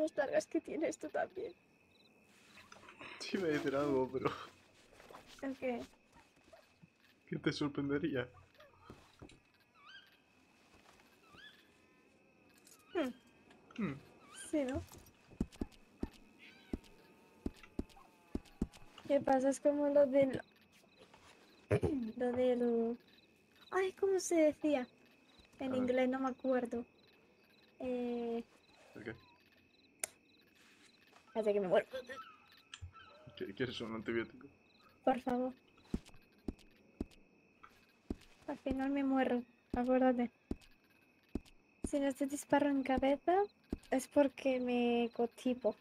manos largas que tienes tú también. Sí, me decir algo, pero Ok. ¿qué te sorprendería? Hmm. Sí, ¿no? ¿Qué pasa? Es como lo del... Lo del... Ay, ¿cómo se decía? En A ver, inglés no me acuerdo. Eh... ¿el qué? Espérate que me muero. ¿Quieres un antibiótico? Por favor. Al final me muero. Acuérdate. Si no te disparo en cabeza, es porque me constipo.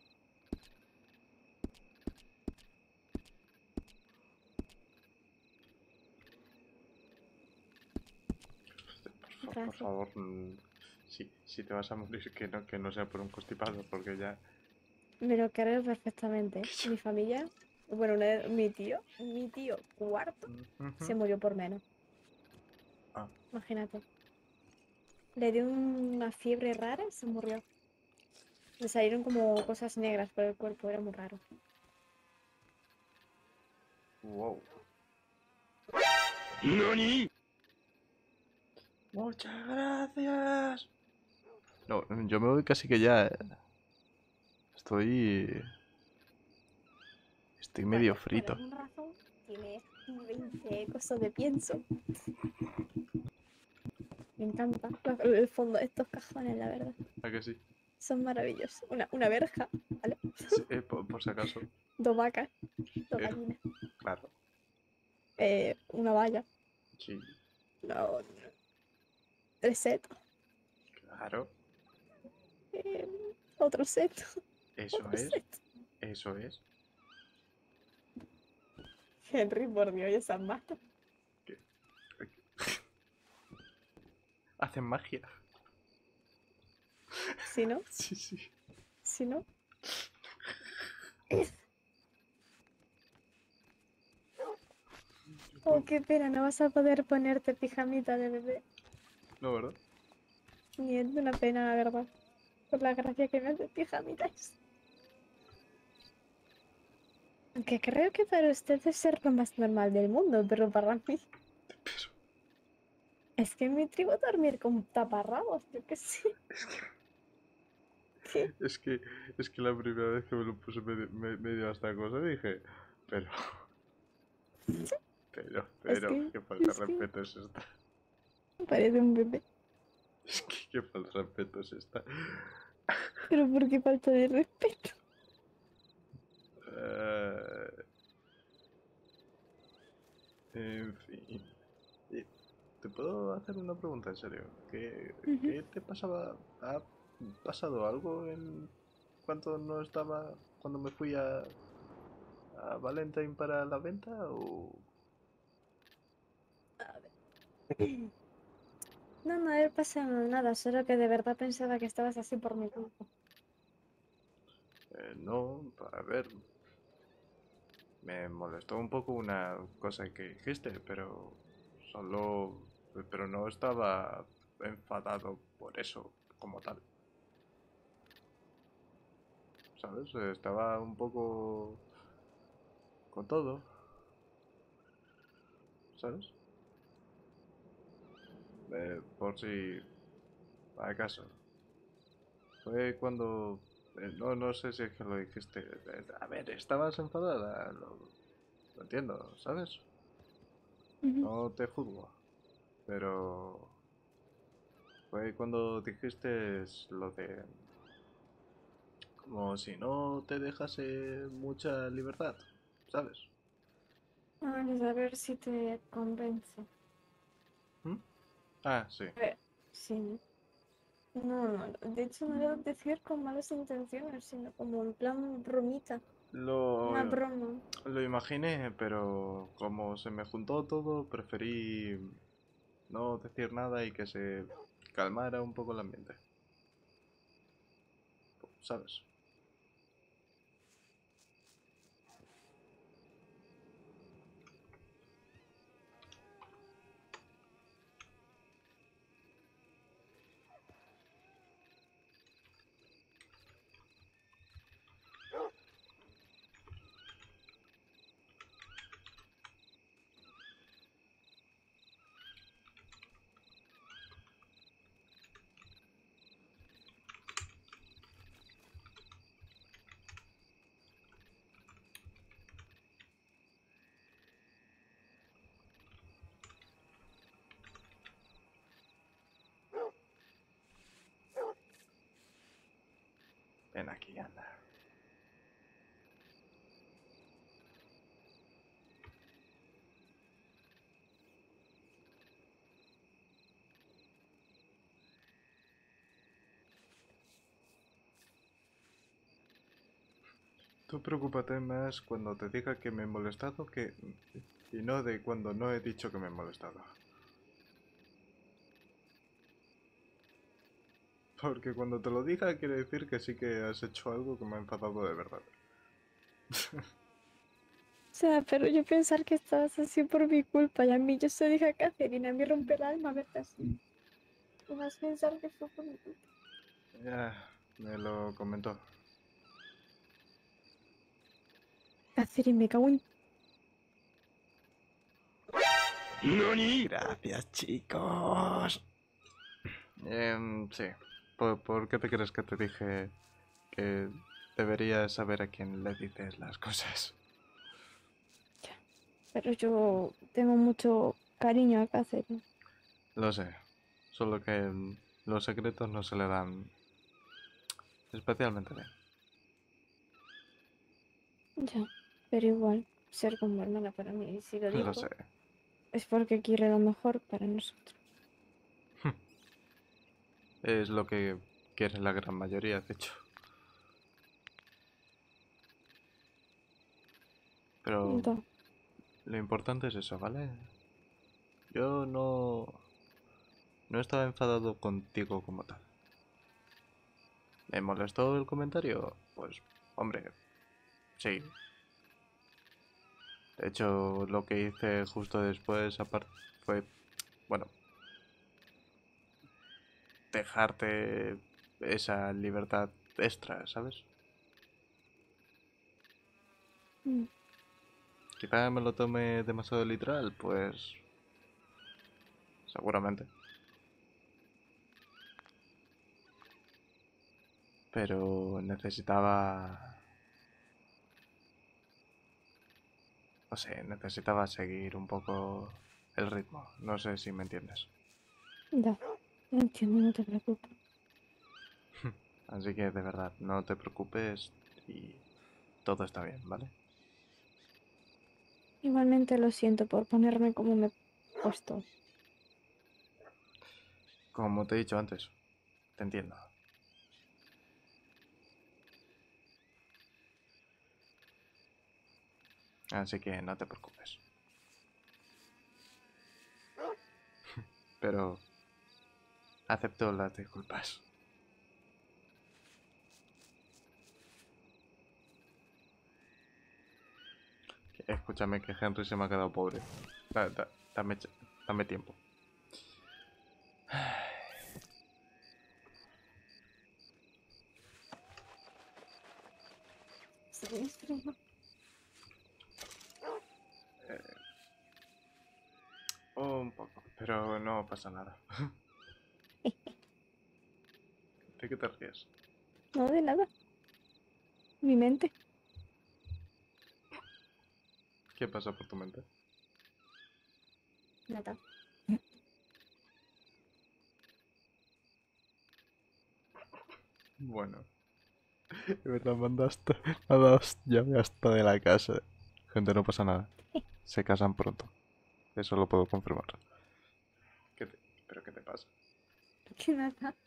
Por Gracias. favor, si te vas a morir, que no sea por un constipado, porque ya... Me lo creo perfectamente. Mi familia, bueno, mi tío cuarto, Ujú. se murió por menos. Ah, Imagínate. Le dio una fiebre rara y se murió. Le salieron como cosas negras por el cuerpo, era muy raro. wow. ¿Nani? Muchas gracias. No, yo me voy casi que ya. Estoy... Estoy medio Vale, por frito. alguna razón tiene 20 cosas de pienso. Me encanta el fondo de estos cajones, la verdad. ¿A que sí? Son maravillosos. Una verja, ¿vale? Sí, por si acaso. Dos vacas, dos Eh, gallinas. claro. Una valla. Sí, No, tres setos. claro. Eh, otro seto. Eso Otro es. seto. Eso es. Henry, por Dios, y esas matas. Que- Hacen magia. Si no, Sí, sí. si no. Oh, qué pena, no vas a poder ponerte pijamita de bebé. No, ¿verdad? Ni es una pena, la verdad. Por la gracia que me hace pijamitas. Aunque creo que para usted es ser lo más normal del mundo, pero para mí Pero es que en mi tribu dormir con taparrabos, yo qué sé. ¿Qué? es que, es que la primera vez que me lo puse medio hasta cosa dije, pero, qué falta Es de que respeto es esta. parece un bebé. Es que qué falta de respeto es esta. Pero ¿por qué falta de respeto? Eh, en fin. ¿Te puedo hacer una pregunta en serio? Ujú. ¿Qué te pasaba? ¿Ha pasado algo en cuando no estaba, cuando me fui a Valentine para la venta? ¿O A ver. No, no haber pasado nada, solo que de verdad pensaba que estabas así por mi culpa. no? A ver, me molestó un poco una cosa que dijiste, solo, pero no estaba enfadado por eso como tal, ¿sabes? Estaba un poco con todo, ¿sabes? Por si acaso. Fue cuando... no sé si es que lo dijiste. A ver, estabas enfadada, lo entiendo, ¿sabes? Ujú. No te juzgo. Pero fue cuando dijiste lo de... Como si no te dejase mucha libertad, ¿sabes? Vamos a ver si te convence. ¿Mm? Ah, sí. A ver, sí. No, no, de hecho no lo decir con malas intenciones, sino como en plan bromita, una Lo, broma. lo imaginé, pero como se me juntó todo, preferí no decir nada y que se calmara un poco el ambiente, ¿sabes? Ven aquí, anda. Tú preocúpate más cuando te diga que me he molestado que... y no de cuando no he dicho que me he molestado. Porque cuando te lo diga quiere decir que sí que has hecho algo que me ha enfadado de verdad. O sea, pero yo pensar que estabas así por mi culpa y a mí yo soy hija Catherine, a mí rompe el alma verte así. Y más pensar que fue por mi culpa. Ya, me lo comentó. Catherine, me cago en... Gracias, chicos. Sí. ¿Por qué te crees que te dije que deberías saber a quién le dices las cosas? Pero yo tengo mucho cariño a Catherine. Lo sé. Solo que los secretos no se le dan especialmente bien. Ya, pero igual, ser como hermana para mí, y si lo Lo digo, sé. es porque quiere lo mejor para nosotros. Es lo que quiere la gran mayoría, de hecho. Pero Entonces, lo importante es eso, ¿vale? Yo no estaba enfadado contigo como tal. ¿Me molestó el comentario? Pues, hombre, sí. De hecho, lo que hice justo después aparte fue, bueno, dejarte esa libertad extra, ¿sabes? mm, Quizá me lo tome demasiado literal, pues seguramente. Pero necesitaba, no sé, necesitaba seguir un poco el ritmo. No sé si me entiendes. ya, lo entiendo, no te preocupes. Así que de verdad, no te preocupes y todo está bien, ¿vale? Igualmente lo siento por ponerme como me he puesto. Como te he dicho antes, te entiendo. Así que no te preocupes. Pero acepto las disculpas. Escúchame que Henry se me ha quedado pobre. Dame, dame tiempo. Sí, es frío. Un poco, pero no pasa nada. ¿De qué te ríes? No, de nada. Mi mente. ¿Qué pasa por tu mente? Nada. Bueno, de verdad mandaste a las llaves hasta de la casa. Gente, no pasa nada. Se casan pronto. Eso lo puedo confirmar. ¿Pero qué te pasa? Que nada.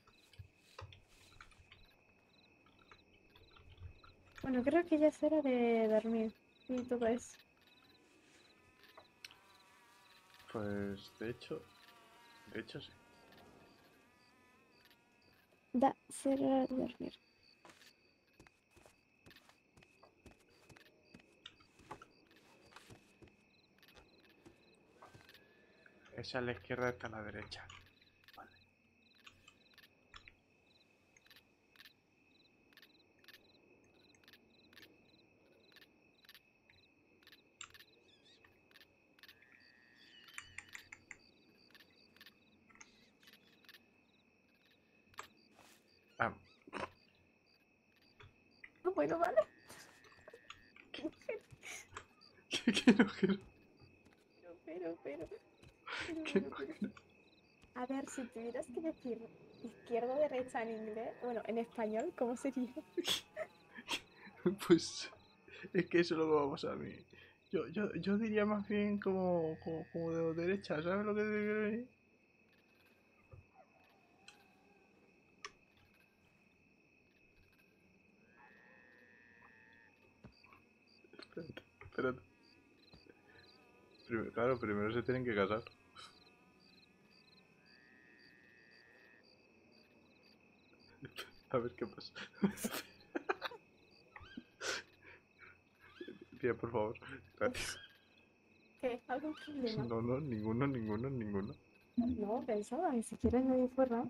Bueno, creo que ya es hora de dormir. Y todo eso. Pues de hecho sí. Ser hora de dormir. Esa a la izquierda está a la derecha. Vale. Ah, Ah, bueno, vale. que no, que no, Pero, pero, pero, que pero, no, pero. que no. A ver, si tuvieras que decir izquierda o derecha en inglés, bueno, en español, ¿cómo sería? Pues es que eso es lo que va a pasar a mí. Yo diría más bien como de derecha, ¿sabes lo que te quiero decir? Espérate, espérate. Claro, primero se tienen que casar. A ver qué pasa. Tía, por favor. Gracias. ¿Qué? ¿Algún problema? No, no, ninguno, ninguno, ninguno. No, pensaba, ni siquiera nadie fuera.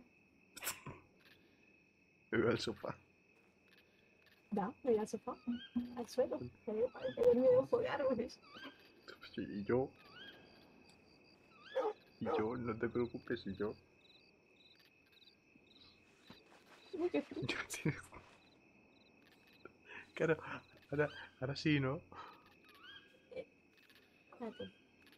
Me voy al sofá. Da, me voy al sofá, al suelo. Me dio para que dormir debajo de árboles. Y yo, no te preocupes, y yo. Uy, qué frío. Claro, ahora, ahora sí, ¿no? Espérate.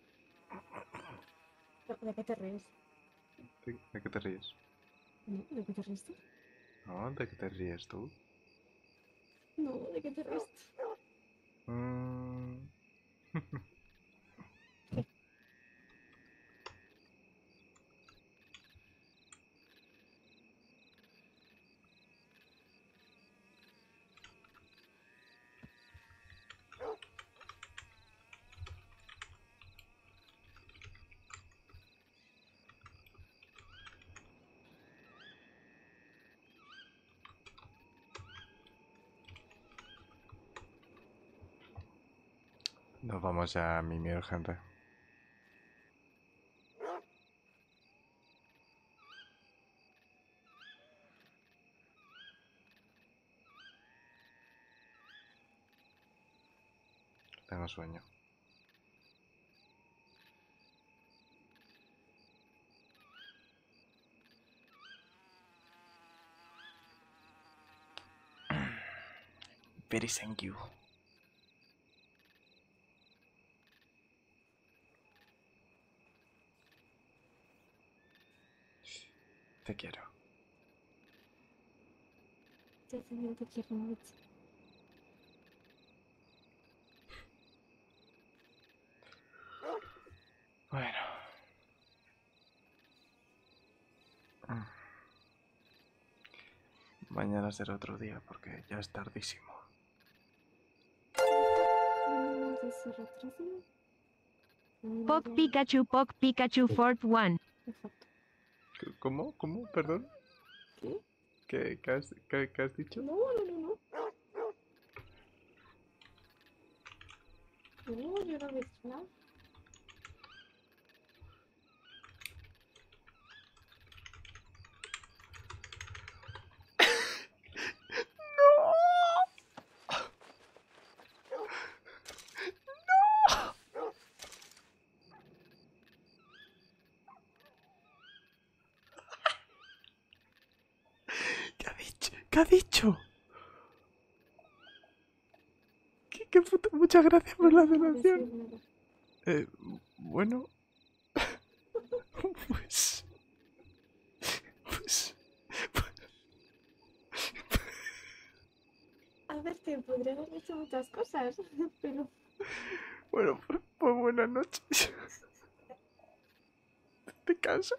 No, ¿de qué te ríes? ¿De qué te ríes? No, ¿de qué te ríes tú? No, ¿de qué te ríes tú? No, ¿de qué te ríes tú? Mm, Nos vamos ya a mimir, gente. Tengo sueño. Very thank you. Te quiero. Yo también te quiero mucho. Bueno. Mañana será otro día porque ya es tardísimo. Mañana ya será otro día. Pog Pikachu Fort 1. Exacto. ¿Cómo? ¿Cómo? ¿Perdón? ¿Qué? ¿Qué has dicho? No, no, no, no. No, yo no he visto nada. ¿Qué ha dicho? ¿Qué ha dicho? ¿Qué puta? Muchas gracias por la No voy a decir donación. nada. Bueno. Pues... Pues... A ver, te podría haber dicho muchas cosas, pero Bueno, pues buenas noches. ¿Te cansas?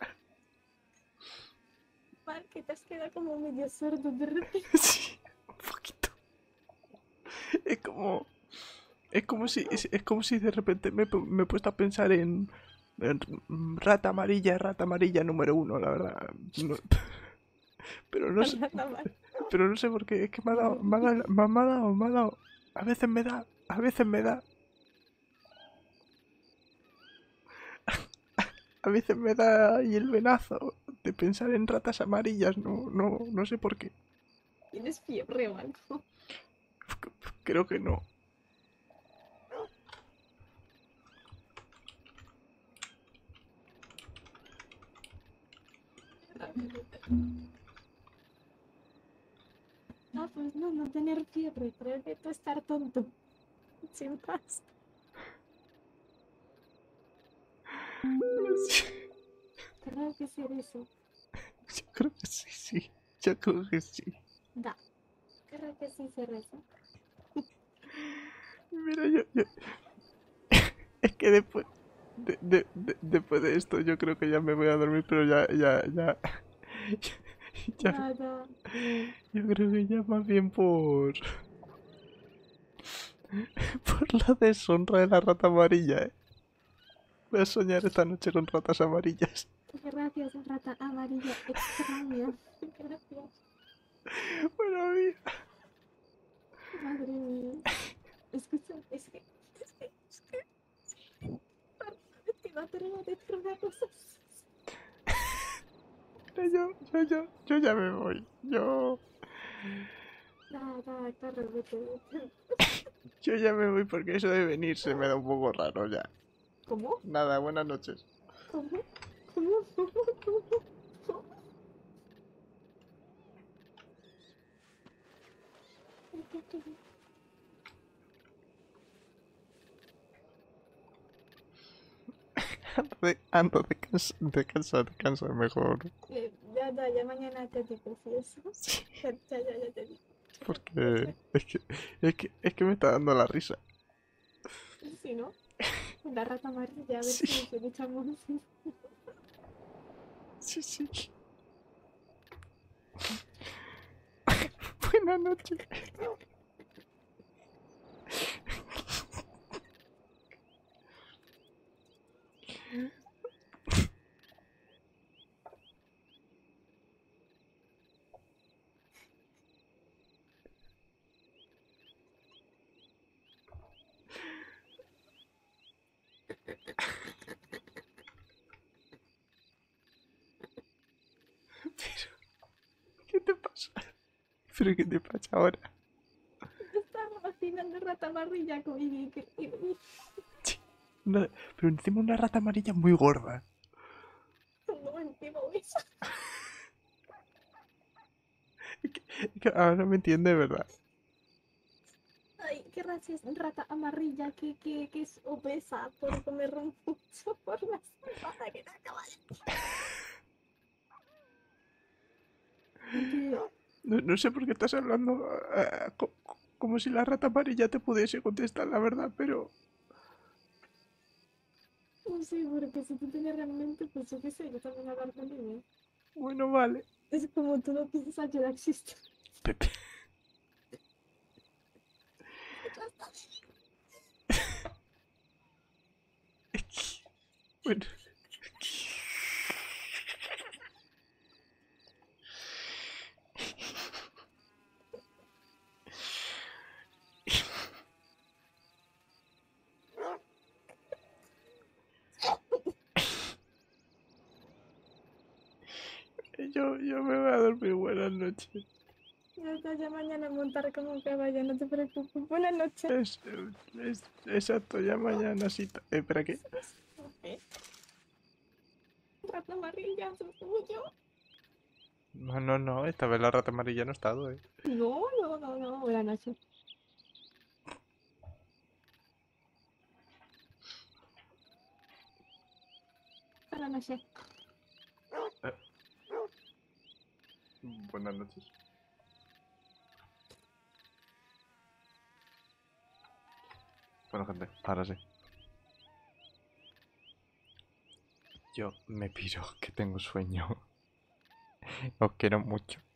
mal que te has quedado como medio sordo de repente. Sí, un poquito. Es como... Es como si de repente me he puesto a pensar en rata amarilla número uno, la verdad. No- pero no sé, Nada mal. pero no sé por qué. Es que me ha dado. A veces me da, a veces me da, a veces me da ahí el venazo de pensar en ratas amarillas. No sé por qué. Tienes fiebre o algo. Creo que no. No, pues no, no tener fiebre, creo que tú estar tonto. Sin paz. Creo que ser eso. Yo creo que sí, sí. Yo creo que sí. Da. Creo que sí ser eso. Mira, yo... Es que después... después de esto yo creo que ya me voy a dormir, pero ya... ya Nada. yo creo que ya más bien por... Por la deshonra de la rata amarilla, ¿eh? Voy a soñar esta noche con ratas amarillas. Gracias, rata amarilla extraña. Gracias. Bueno, amiga. Madre mía. Escucha, es que no atrevo a decir una cosa. Yo ya me voy. Nada, claro, vete. Yo ya me voy porque eso de venir se me da un poco raro ya. ¿Cómo? Nada, buenas noches. ¿Cómo? ¿Cómo? ¿Cómo? Descansa mejor. Ya mañana te digo si eso. Sí, Ya te digo. porque es que me está dando la risa. Si no, la rata amarilla, a ver Sí. si nos echamos. Sí, sí. Buenas noches. ¿Qué te pasa? ¿Pero qué te pasa ahora? Estaba imaginando rata amarilla Pero encima una rata amarilla muy gorda. no entiendo eso. Es que ahora me entiende, ¿verdad? Ay, qué raza es rata amarilla que es obesa por comer mucho por la semana que te acaba de... No sé por qué estás hablando como si la rata amarilla te pudiese contestar la verdad, pero... No sé, porque si tú tienes realmente, pues yo qué sé, yo también hablar con él. Bueno, vale. Es como tú no piensas ayudar, existe. Pepe. Bueno. Yo me voy a dormir. Buenas noches. Ya mañana montar como caballo, no te preocupes. Buenas noches. Exacto, ya mañana cita. ¿Espera qué? Rata amarilla, soy tuyo. No, esta vez la rata amarilla no ha estado, No. Buenas noches. Buenas noches. Buenas noches. Bueno, gente, ahora sí. Yo me piro, que tengo sueño. Os quiero mucho.